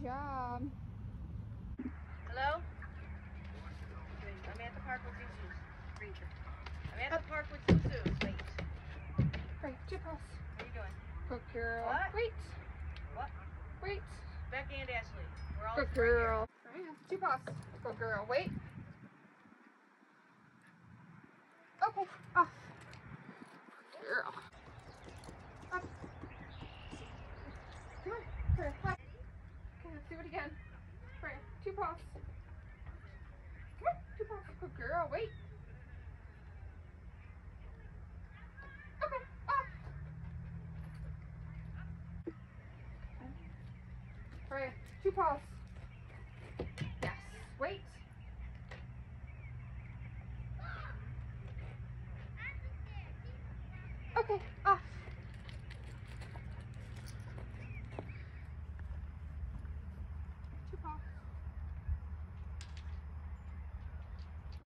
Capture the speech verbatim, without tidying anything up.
job. Hello? I'm at the park with Zuzu's. I'm at the park with Zuzu's. Wait. Right, two paws. What are you doing? Good girl. What? Wait. What? Wait. Becky and Ashley. We're all Good girl. Right, two paws. Good girl. Wait. Okay. Off. Good girl. Up. Come on. Hurry. Up. Okay, let's do it again. Right, two paws. Come on. Two paws. Good girl. Wait. Okay. Off. Right, two paws. Yes. Wait. Okay. Off.